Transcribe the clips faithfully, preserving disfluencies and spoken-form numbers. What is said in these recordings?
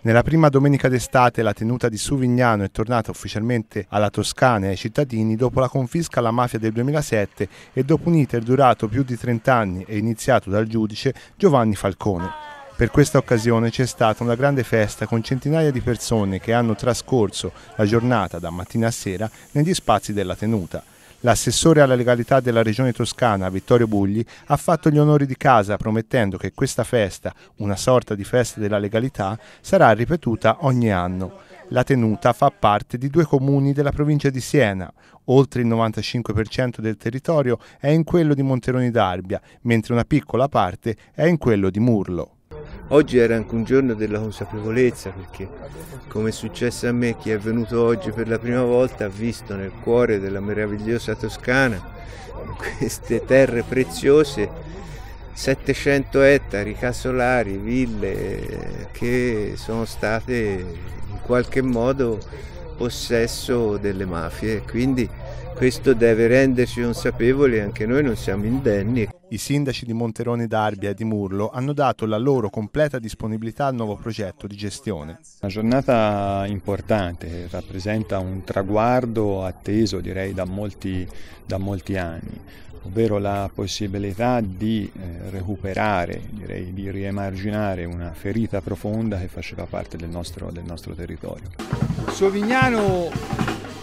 Nella prima domenica d'estate la tenuta di Suvignano è tornata ufficialmente alla Toscana e ai cittadini dopo la confisca alla mafia del duemilasette e dopo un iter durato più di trenta anni e iniziato dal giudice Giovanni Falcone. Per questa occasione c'è stata una grande festa con centinaia di persone che hanno trascorso la giornata da mattina a sera negli spazi della tenuta. L'assessore alla legalità della regione toscana, Vittorio Bugli, ha fatto gli onori di casa promettendo che questa festa, una sorta di festa della legalità, sarà ripetuta ogni anno. La tenuta fa parte di due comuni della provincia di Siena. Oltre il novantacinque per cento del territorio è in quello di Monteroni d'Arbia, mentre una piccola parte è in quello di Murlo. Oggi era anche un giorno della consapevolezza, perché come è successo a me, chi è venuto oggi per la prima volta ha visto nel cuore della meravigliosa Toscana, queste terre preziose, settecento ettari, casolari, ville che sono state in qualche modo possesso delle mafie, quindi questo deve renderci consapevoli, anche noi non siamo indenni. I sindaci di Monteroni d'Arbia e di Murlo hanno dato la loro completa disponibilità al nuovo progetto di gestione. Una giornata importante, rappresenta un traguardo atteso direi da molti, da molti anni, ovvero la possibilità di eh, recuperare, direi di riemarginare una ferita profonda che faceva parte del nostro, del nostro territorio. Suvignano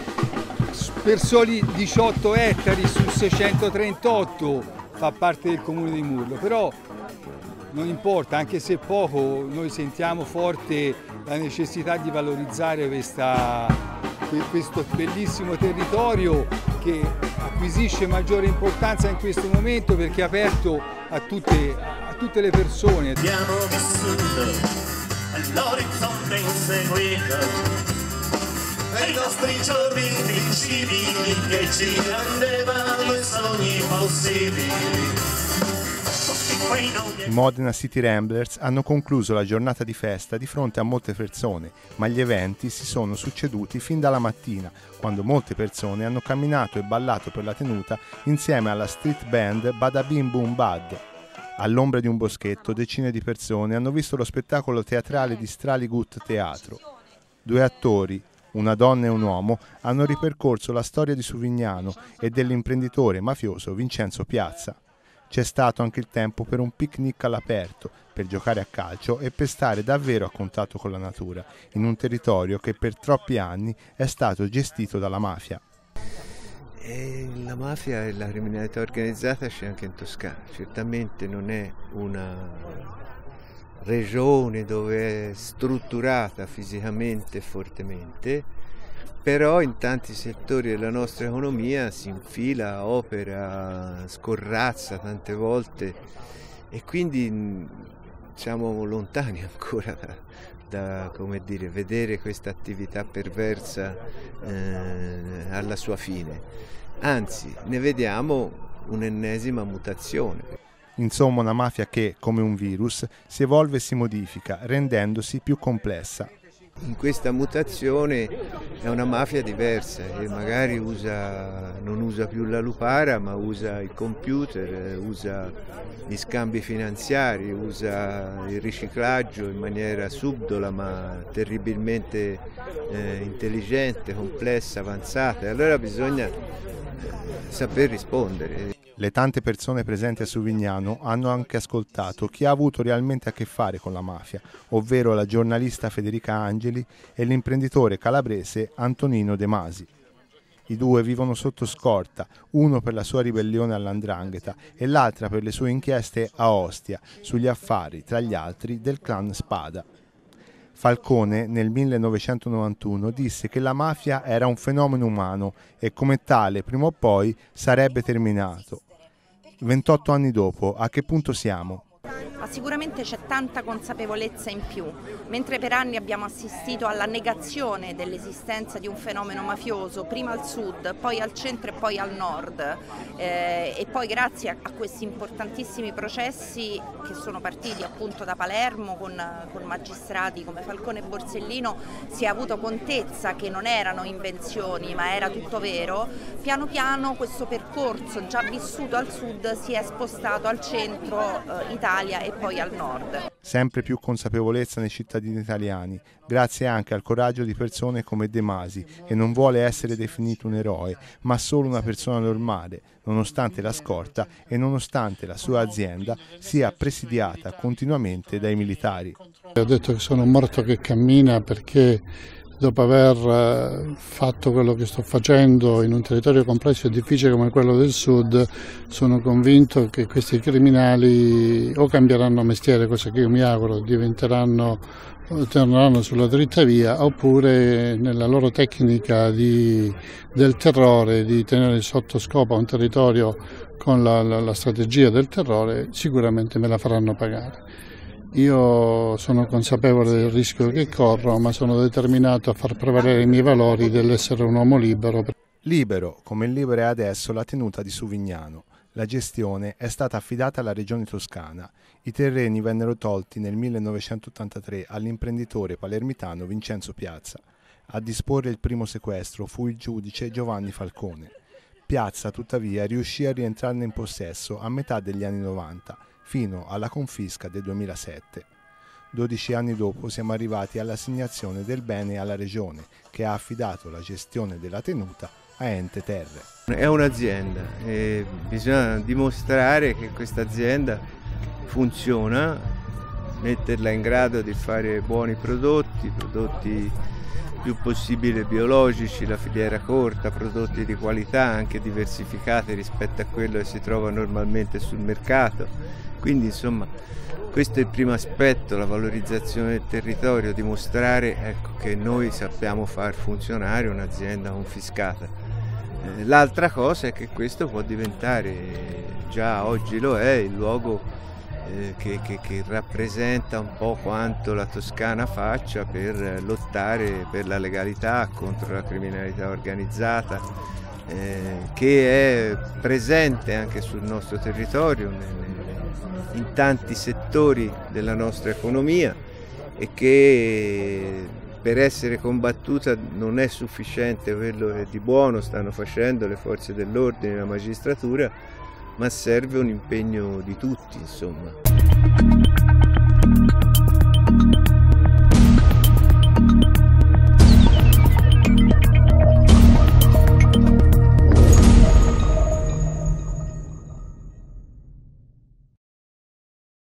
per soli diciotto ettari su seicentotrentotto fa parte del comune di Murlo, però non importa, anche se poco, noi sentiamo forte la necessità di valorizzare questa, questo bellissimo territorio che acquisisce maggiore importanza in questo momento perché è aperto a tutte, a tutte le persone. Abbiamo vissuto all'orizzonte inseguito ai nostri giorni civili che ci rendevano i sogni possibili. I Modena City Ramblers hanno concluso la giornata di festa di fronte a molte persone, ma gli eventi si sono succeduti fin dalla mattina, quando molte persone hanno camminato e ballato per la tenuta insieme alla street band Bada Bim Boom Bad. All'ombra di un boschetto decine di persone hanno visto lo spettacolo teatrale di Straligut Teatro. Due attori, una donna e un uomo, hanno ripercorso la storia di Suvignano e dell'imprenditore mafioso Vincenzo Piazza. C'è stato anche il tempo per un picnic all'aperto, per giocare a calcio e per stare davvero a contatto con la natura, in un territorio che per troppi anni è stato gestito dalla mafia. E la mafia e la criminalità organizzata c'è anche in Toscana, certamente non è una regione dove è strutturata fisicamente e fortemente, però in tanti settori della nostra economia si infila, opera, scorrazza tante volte e quindi siamo lontani ancora da, da come dire, vedere questa attività perversa eh, alla sua fine. Anzi, ne vediamo un'ennesima mutazione. Insomma, una mafia che, come un virus, si evolve e si modifica, rendendosi più complessa. In questa mutazione è una mafia diversa, che magari usa, non usa più la lupara, ma usa il computer, usa gli scambi finanziari, usa il riciclaggio in maniera subdola ma terribilmente eh, intelligente, complessa, avanzata. E allora bisogna eh, saper rispondere. Le tante persone presenti a Suvignano hanno anche ascoltato chi ha avuto realmente a che fare con la mafia, ovvero la giornalista Federica Angeli e l'imprenditore calabrese Antonino De Masi. I due vivono sotto scorta, uno per la sua ribellione all''ndrangheta e l'altra per le sue inchieste a Ostia sugli affari, tra gli altri, del clan Spada. Falcone nel millenovecentonovantuno disse che la mafia era un fenomeno umano e come tale prima o poi sarebbe terminato. ventotto anni dopo, a che punto siamo? Ma sicuramente c'è tanta consapevolezza in più, mentre per anni abbiamo assistito alla negazione dell'esistenza di un fenomeno mafioso, prima al sud, poi al centro e poi al nord, eh, e poi grazie a, a questi importantissimi processi che sono partiti appunto da Palermo con, con magistrati come Falcone e Borsellino si è avuto contezza che non erano invenzioni ma era tutto vero. Piano piano questo percorso già vissuto al sud si è spostato al centro eh, Italia e poi al nord. Sempre più consapevolezza nei cittadini italiani, grazie anche al coraggio di persone come De Masi, che non vuole essere definito un eroe, ma solo una persona normale, nonostante la scorta e nonostante la sua azienda sia presidiata continuamente dai militari. Ho detto che sono un morto che cammina perché dopo aver fatto quello che sto facendo in un territorio complesso e difficile come quello del Sud, sono convinto che questi criminali o cambieranno mestiere, cosa che io mi auguro, diventeranno, torneranno sulla dritta via, oppure nella loro tecnica di, del terrore, di tenere sotto scopa un territorio con la, la, la strategia del terrore, sicuramente me la faranno pagare. Io sono consapevole del rischio che corro, ma sono determinato a far prevalere i miei valori dell'essere un uomo libero. Libero, come il libero è adesso la tenuta di Suvignano. La gestione è stata affidata alla regione Toscana. I terreni vennero tolti nel millenovecentottantatré all'imprenditore palermitano Vincenzo Piazza. A disporre il primo sequestro fu il giudice Giovanni Falcone. Piazza, tuttavia, riuscì a rientrarne in possesso a metà degli anni novanta, fino alla confisca del duemilasette. dodici anni dopo siamo arrivati all'assegnazione del bene alla regione, che ha affidato la gestione della tenuta a Ente Terre. È un'azienda e bisogna dimostrare che questa azienda funziona, metterla in grado di fare buoni prodotti, prodotti più possibile biologici, la filiera corta, prodotti di qualità anche diversificati rispetto a quello che si trova normalmente sul mercato. Quindi insomma questo è il primo aspetto, la valorizzazione del territorio, dimostrare ecco, che noi sappiamo far funzionare un'azienda confiscata. Eh, l'altra cosa è che questo può diventare, già oggi lo è, il luogo eh, che, che, che rappresenta un po' quanto la Toscana faccia per lottare per la legalità contro la criminalità organizzata, eh, che è presente anche sul nostro territorio, in tanti settori della nostra economia e che per essere combattuta non è sufficiente quello che di buono stanno facendo le forze dell'ordine e la magistratura, ma serve un impegno di tutti, insomma.